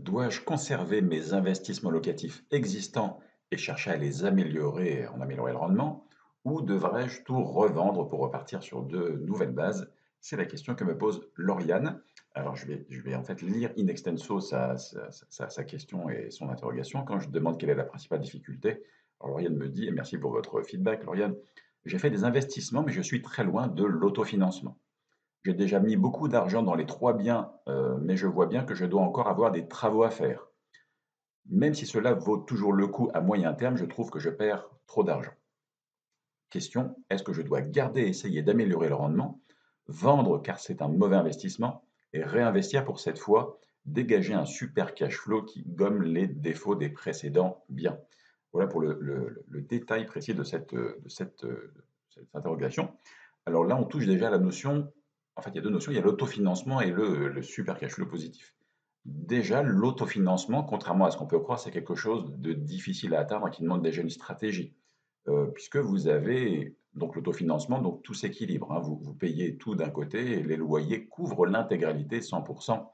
Dois-je conserver mes investissements locatifs existants et chercher à les améliorer, en améliorer le rendement, ou devrais-je tout revendre pour repartir sur de nouvelles bases? C'est la question que me pose Lauriane. Alors je vais en fait lire in extenso sa question et son interrogation quand je demande quelle est la principale difficulté. Alors Lauriane me dit, et merci pour votre feedback Lauriane, j'ai fait des investissements mais je suis très loin de l'autofinancement. J'ai déjà mis beaucoup d'argent dans les 3 biens, mais je vois bien que je dois encore avoir des travaux à faire. Même si cela vaut toujours le coup à moyen terme, je trouve que je perds trop d'argent. Question, est-ce que je dois garder et essayer d'améliorer le rendement, vendre car c'est un mauvais investissement et réinvestir pour cette fois dégager un super cash flow qui gomme les défauts des précédents biens? Voilà pour le détail précis de cette interrogation. Alors là, on touche déjà à la notion, en fait, il y a 2 notions, il y a l'autofinancement et le super cash flow positif. Déjà, l'autofinancement, contrairement à ce qu'on peut croire, c'est quelque chose de difficile à atteindre et qui demande déjà une stratégie. Puisque vous avez donc l'autofinancement, donc tout s'équilibre, hein. Vous payez tout d'un côté et les loyers couvrent l'intégralité, 100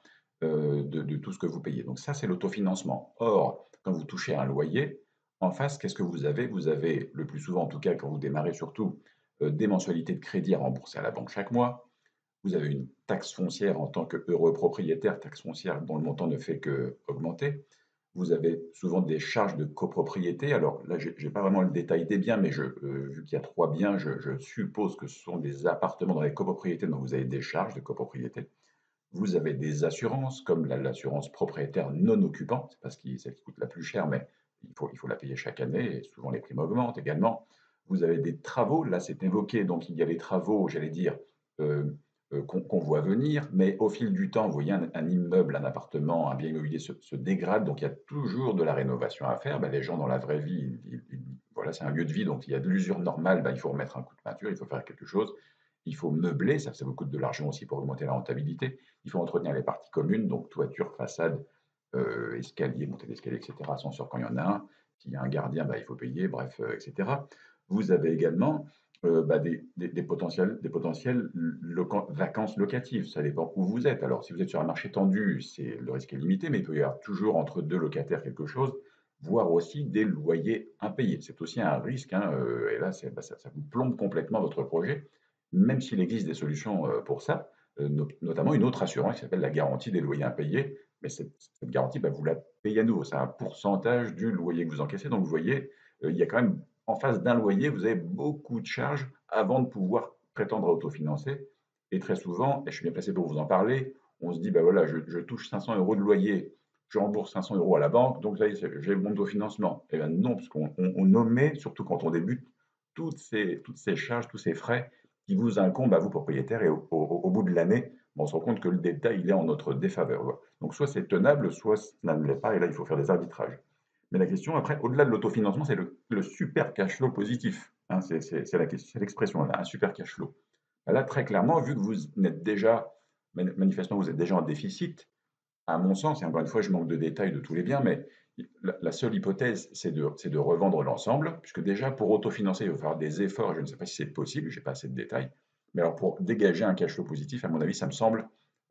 de tout ce que vous payez. Donc ça, c'est l'autofinancement. Or, quand vous touchez un loyer, en face, qu'est-ce que vous avez? Vous avez, le plus souvent en tout cas quand vous démarrez surtout, des mensualités de crédit à rembourser à la banque chaque mois. Vous avez une taxe foncière en tant qu'heureux propriétaire, taxe foncière dont le montant ne fait qu'augmenter. Vous avez souvent des charges de copropriété. Alors là, je n'ai pas vraiment le détail des biens, mais vu qu'il y a 3 biens, je suppose que ce sont des appartements dans les copropriétés, donc vous avez des charges de copropriété. Vous avez des assurances, comme l'assurance propriétaire non occupant, c'est pas celle qui coûte la plus chère, mais il faut la payer chaque année, et souvent les primes augmentent également. Vous avez des travaux, là c'est évoqué, donc il y a les travaux, j'allais dire, euh, qu'on voit venir, mais au fil du temps, vous voyez un immeuble, un appartement, un bien immobilier se dégrade, donc il y a toujours de la rénovation à faire. Ben, les gens dans la vraie vie, voilà, c'est un lieu de vie, donc il y a de l'usure normale, ben, il faut remettre un coup de peinture, il faut faire quelque chose. Il faut meubler, ça vous coûte de l'argent aussi pour augmenter la rentabilité. Il faut entretenir les parties communes, donc toiture, façade, escalier, montée d'escalier, etc., ascenseur quand il y en a un. S'il y a un gardien, bah, il faut payer, bref, etc. Vous avez également bah, des potentielles vacances locatives. Ça dépend où vous êtes. Alors, si vous êtes sur un marché tendu, le risque est limité, mais il peut y avoir toujours entre deux locataires quelque chose, voire aussi des loyers impayés. C'est aussi un risque, hein, et là, bah, ça vous plombe complètement votre projet, même s'il existe des solutions pour ça, notamment une autre assurance qui s'appelle la garantie des loyers impayés. Mais cette garantie, bah, vous la payez à nouveau. C'est un pourcentage du loyer que vous encaissez. Donc, vous voyez, il y a quand même, en face d'un loyer, vous avez beaucoup de charges avant de pouvoir prétendre à autofinancer. Et très souvent, et je suis bien placé pour vous en parler, on se dit, bah voilà, je touche 500 euros de loyer, je rembourse 500 euros à la banque, donc là, j'ai mon autofinancement. Eh bien non, parce qu'on omet, surtout quand on débute, toutes ces charges, tous ces frais qui vous incombent à vous, propriétaire, et au bout de l'année, on se rend compte que le détail, il est en notre défaveur. Voilà. Donc soit c'est tenable, soit ça ne l'est pas, et là, il faut faire des arbitrages. Mais la question, après, au-delà de l'autofinancement, c'est le super cash flow positif, hein, c'est l'expression, là, un super cash flow. Là, très clairement, vu que vous êtes déjà, manifestement, vous êtes déjà en déficit, à mon sens, et encore une fois, je manque de détails de tous les biens, mais la seule hypothèse, c'est de revendre l'ensemble, puisque déjà, pour autofinancer, il va falloir des efforts, je ne sais pas si c'est possible, je n'ai pas assez de détails, mais alors pour dégager un cash flow positif, à mon avis, ça me semble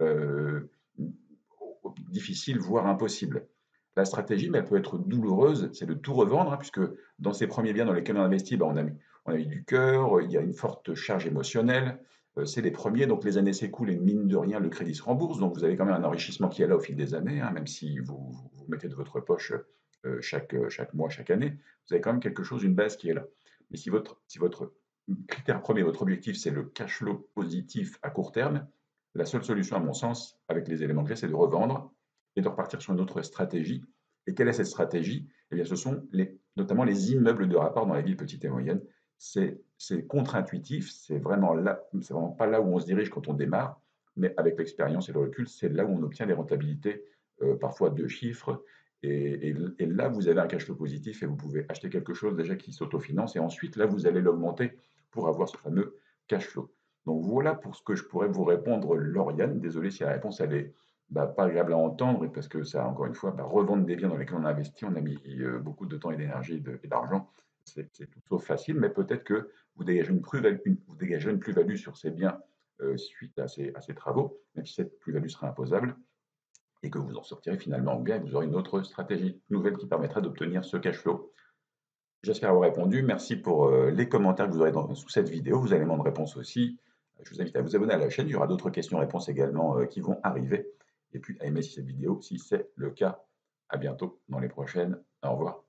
euh, difficile, voire impossible. La stratégie, mais elle peut être douloureuse, c'est de tout revendre, hein, puisque dans ces premiers biens dans lesquels on investit, ben, on a mis du cœur, il y a une forte charge émotionnelle, c'est les premiers, donc les années s'écoulent et mine de rien, le crédit se rembourse, donc vous avez quand même un enrichissement qui est là au fil des années, hein, même si vous mettez de votre poche chaque mois, chaque année, vous avez quand même quelque chose, une base qui est là. Mais si votre critère premier, votre objectif, c'est le cash flow positif à court terme, la seule solution, à mon sens, avec les éléments clés, c'est de revendre et de repartir sur une autre stratégie. Et quelle est cette stratégie? Eh bien, ce sont notamment les immeubles de rapport dans les villes petites et moyennes. C'est contre-intuitif, c'est vraiment pas là où on se dirige quand on démarre, mais avec l'expérience et le recul, c'est là où on obtient les rentabilités, parfois deux chiffres. Et là, vous avez un cash flow positif et vous pouvez acheter quelque chose déjà qui s'autofinance. Et ensuite, là, vous allez l'augmenter pour avoir ce fameux cash flow. Donc voilà pour ce que je pourrais vous répondre, Lauriane. Désolé si la réponse elle est bah, pas agréable à entendre, parce que ça, encore une fois, bah, revendre des biens dans lesquels on a investi, on a mis beaucoup de temps et d'énergie et d'argent. C'est tout sauf facile, mais peut-être que vous dégagerez une plus-value sur ces biens suite à ces travaux, même si cette plus-value sera imposable. et que vous en sortirez finalement bien et vous aurez une autre stratégie nouvelle qui permettra d'obtenir ce cash flow. J'espère avoir répondu. Merci pour, les commentaires que vous aurez sous cette vidéo, vos éléments de réponse aussi. Je vous invite à vous abonner à la chaîne, il y aura d'autres questions-réponses également, qui vont arriver et puis à aimer cette vidéo si c'est le cas. À bientôt dans les prochaines. Au revoir.